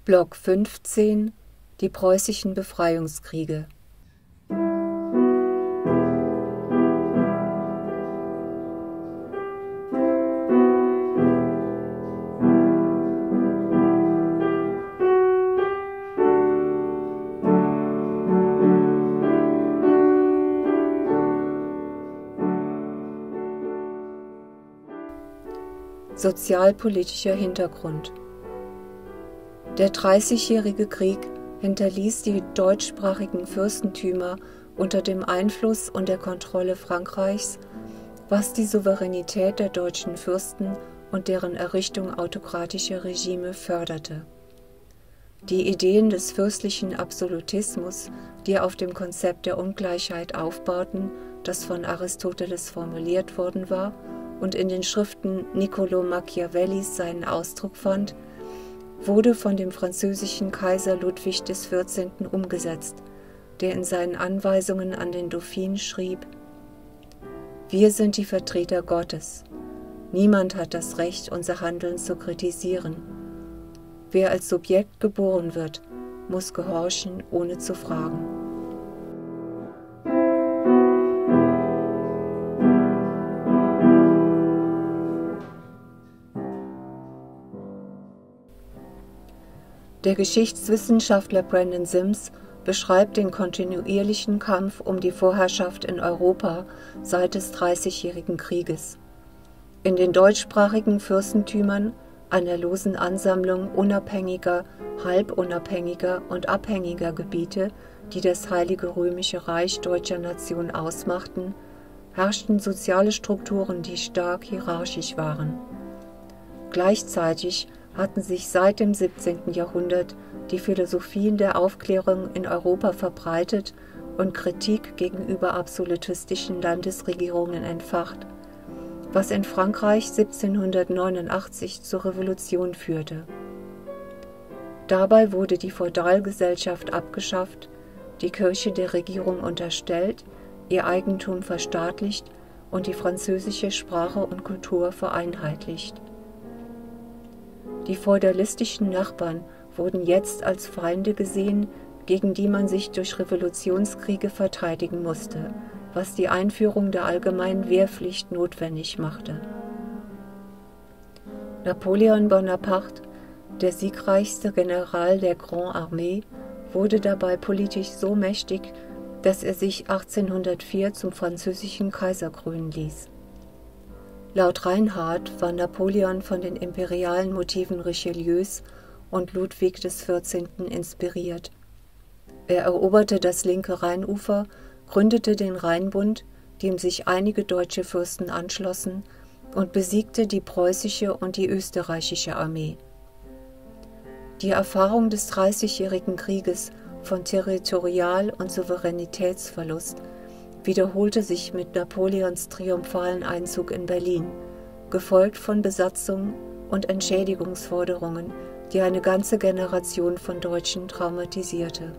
Block 15 – Die preußischen Befreiungskriege. Sozialpolitischer Hintergrund. Der Dreißigjährige Krieg hinterließ die deutschsprachigen Fürstentümer unter dem Einfluss und der Kontrolle Frankreichs, was die Souveränität der deutschen Fürsten und deren Errichtung autokratischer Regime förderte. Die Ideen des fürstlichen Absolutismus, die auf dem Konzept der Ungleichheit aufbauten, das von Aristoteles formuliert worden war und in den Schriften Niccolò Machiavellis seinen Ausdruck fand, wurde von dem französischen Kaiser Ludwig XIV. Umgesetzt, der in seinen Anweisungen an den Dauphin schrieb: Wir sind die Vertreter Gottes. Niemand hat das Recht, unser Handeln zu kritisieren. Wer als Subjekt geboren wird, muss gehorchen, ohne zu fragen. Der Geschichtswissenschaftler Brandon Sims beschreibt den kontinuierlichen Kampf um die Vorherrschaft in Europa seit des Dreißigjährigen Krieges. In den deutschsprachigen Fürstentümern, einer losen Ansammlung unabhängiger, halbunabhängiger und abhängiger Gebiete, die das Heilige Römische Reich deutscher Nation ausmachten, herrschten soziale Strukturen, die stark hierarchisch waren. Gleichzeitig hatten sich seit dem 17. Jahrhundert die Philosophien der Aufklärung in Europa verbreitet und Kritik gegenüber absolutistischen Landesregierungen entfacht, was in Frankreich 1789 zur Revolution führte. Dabei wurde die Feudalgesellschaft abgeschafft, die Kirche der Regierung unterstellt, ihr Eigentum verstaatlicht und die französische Sprache und Kultur vereinheitlicht. Die feudalistischen Nachbarn wurden jetzt als Feinde gesehen, gegen die man sich durch Revolutionskriege verteidigen musste, was die Einführung der allgemeinen Wehrpflicht notwendig machte. Napoleon Bonaparte, der siegreichste General der Grande Armée, wurde dabei politisch so mächtig, dass er sich 1804 zum französischen Kaiser krönen ließ. Laut Reinhardt war Napoleon von den imperialen Motiven Richelieus und Ludwig XIV. Inspiriert. Er eroberte das linke Rheinufer, gründete den Rheinbund, dem sich einige deutsche Fürsten anschlossen, und besiegte die preußische und die österreichische Armee. Die Erfahrung des Dreißigjährigen Krieges von Territorial- und Souveränitätsverlust wiederholte sich mit Napoleons triumphalen Einzug in Berlin, gefolgt von Besatzung und Entschädigungsforderungen, die eine ganze Generation von Deutschen traumatisierte.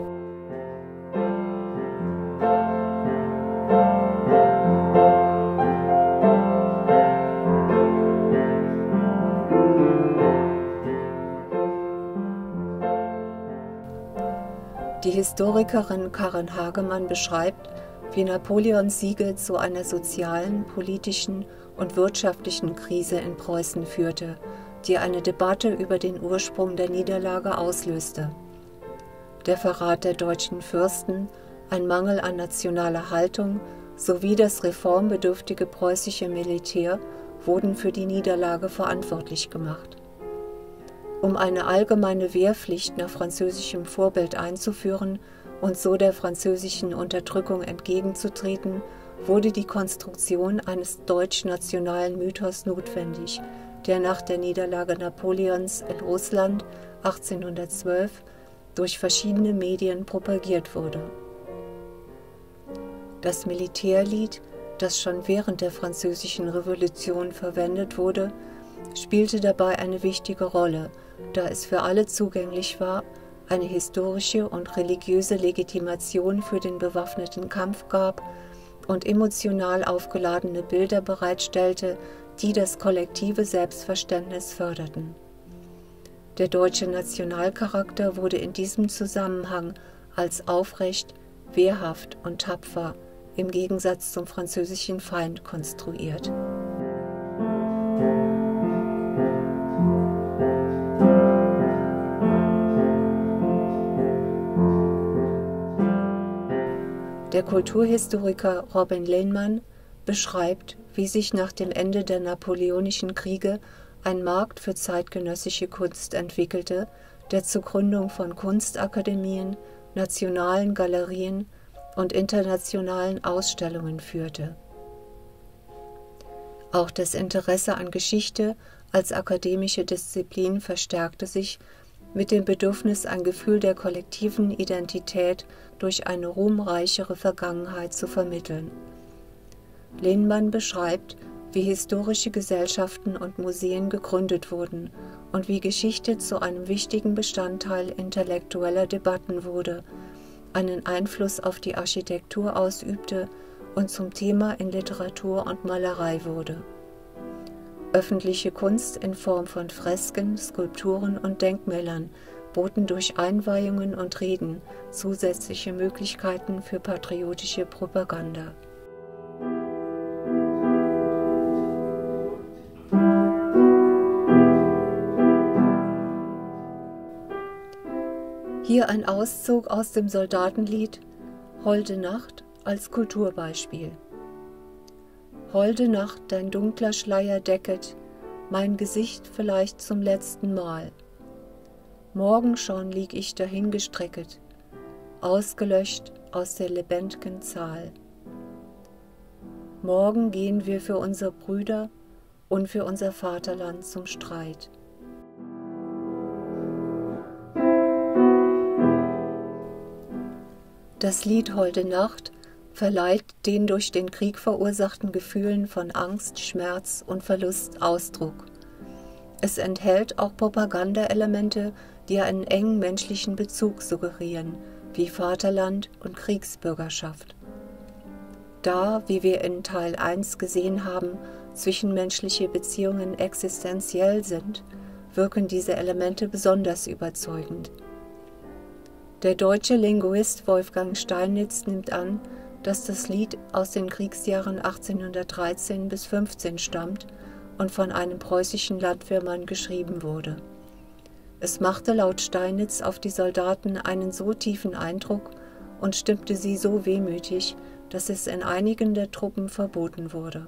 Die Historikerin Karin Hagemann beschreibt, wie Napoleons Siege zu einer sozialen, politischen und wirtschaftlichen Krise in Preußen führte, die eine Debatte über den Ursprung der Niederlage auslöste. Der Verrat der deutschen Fürsten, ein Mangel an nationaler Haltung sowie das reformbedürftige preußische Militär wurden für die Niederlage verantwortlich gemacht. Um eine allgemeine Wehrpflicht nach französischem Vorbild einzuführen und so der französischen Unterdrückung entgegenzutreten, wurde die Konstruktion eines deutsch-nationalen Mythos notwendig, der nach der Niederlage Napoleons in Russland 1812 durch verschiedene Medien propagiert wurde. Das Militärlied, das schon während der Französischen Revolution verwendet wurde, spielte dabei eine wichtige Rolle, da es für alle zugänglich war, eine historische und religiöse Legitimation für den bewaffneten Kampf gab und emotional aufgeladene Bilder bereitstellte, die das kollektive Selbstverständnis förderten. Der deutsche Nationalcharakter wurde in diesem Zusammenhang als aufrecht, wehrhaft und tapfer im Gegensatz zum französischen Feind konstruiert. Der Kulturhistoriker Robin Lehnmann beschreibt, wie sich nach dem Ende der Napoleonischen Kriege ein Markt für zeitgenössische Kunst entwickelte, der zur Gründung von Kunstakademien, nationalen Galerien und internationalen Ausstellungen führte. Auch das Interesse an Geschichte als akademische Disziplin verstärkte sich mit dem Bedürfnis, ein Gefühl der kollektiven Identität durch eine ruhmreichere Vergangenheit zu vermitteln. Lehnmann beschreibt, wie historische Gesellschaften und Museen gegründet wurden und wie Geschichte zu einem wichtigen Bestandteil intellektueller Debatten wurde, einen Einfluss auf die Architektur ausübte und zum Thema in Literatur und Malerei wurde. Öffentliche Kunst in Form von Fresken, Skulpturen und Denkmälern boten durch Einweihungen und Reden zusätzliche Möglichkeiten für patriotische Propaganda. Hier ein Auszug aus dem Soldatenlied Holde Nacht als Kulturbeispiel. Holde Nacht, dein dunkler Schleier decket mein Gesicht vielleicht zum letzten Mal. Morgen schon lieg ich dahingestrecket, ausgelöscht aus der lebendigen Zahl. Morgen gehen wir für unsere Brüder und für unser Vaterland zum Streit. Das Lied Holde Nacht verleiht den durch den Krieg verursachten Gefühlen von Angst, Schmerz und Verlust Ausdruck. Es enthält auch Propagandaelemente, die einen engen menschlichen Bezug suggerieren, wie Vaterland und Kriegsbürgerschaft. Da, wie wir in Teil 1 gesehen haben, zwischenmenschliche Beziehungen existenziell sind, wirken diese Elemente besonders überzeugend. Der deutsche Linguist Wolfgang Steinitz nimmt an, dass das Lied aus den Kriegsjahren 1813 bis 15 stammt und von einem preußischen Landwehrmann geschrieben wurde. Es machte laut Steinitz auf die Soldaten einen so tiefen Eindruck und stimmte sie so wehmütig, dass es in einigen der Truppen verboten wurde.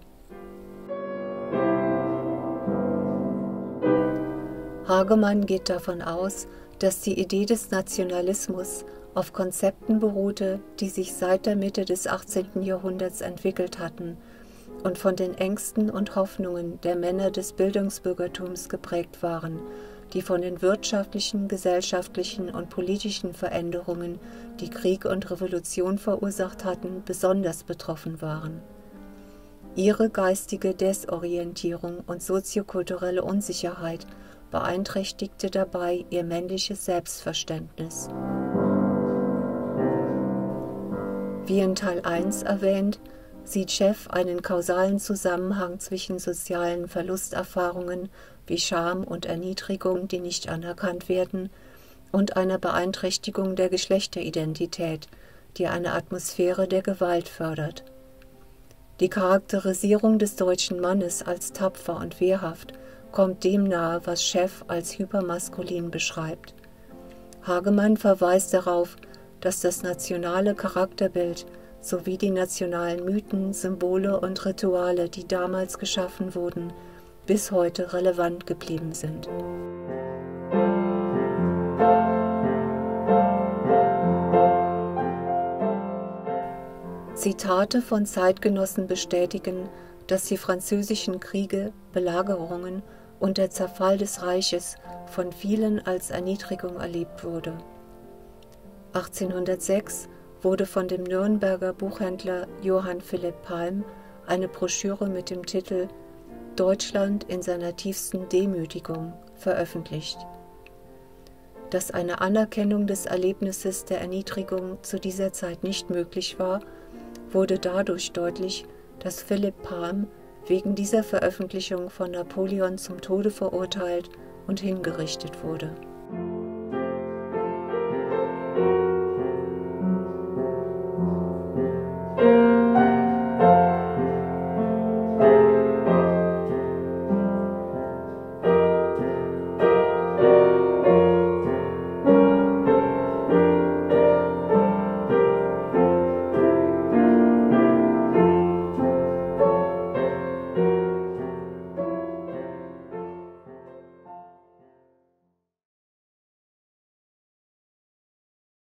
Hagemann geht davon aus, dass die Idee des Nationalismus auf Konzepten beruhte, die sich seit der Mitte des 18. Jahrhunderts entwickelt hatten und von den Ängsten und Hoffnungen der Männer des Bildungsbürgertums geprägt waren, die von den wirtschaftlichen, gesellschaftlichen und politischen Veränderungen, die Krieg und Revolution verursacht hatten, besonders betroffen waren. Ihre geistige Desorientierung und soziokulturelle Unsicherheit beeinträchtigte dabei ihr männliches Selbstverständnis. Wie in Teil 1 erwähnt, sieht Scheff einen kausalen Zusammenhang zwischen sozialen Verlusterfahrungen wie Scham und Erniedrigung, die nicht anerkannt werden, und einer Beeinträchtigung der Geschlechteridentität, die eine Atmosphäre der Gewalt fördert. Die Charakterisierung des deutschen Mannes als tapfer und wehrhaft kommt dem nahe, was Scheff als hypermaskulin beschreibt. Hagemann verweist darauf, dass das nationale Charakterbild sowie die nationalen Mythen, Symbole und Rituale, die damals geschaffen wurden, bis heute relevant geblieben sind. Zitate von Zeitgenossen bestätigen, dass die französischen Kriege, Belagerungen und der Zerfall des Reiches von vielen als Erniedrigung erlebt wurde. 1806 wurde von dem Nürnberger Buchhändler Johann Philipp Palm eine Broschüre mit dem Titel »Deutschland in seiner tiefsten Demütigung« veröffentlicht. Dass eine Anerkennung des Erlebnisses der Erniedrigung zu dieser Zeit nicht möglich war, wurde dadurch deutlich, dass Philipp Palm wegen dieser Veröffentlichung von Napoleon zum Tode verurteilt und hingerichtet wurde.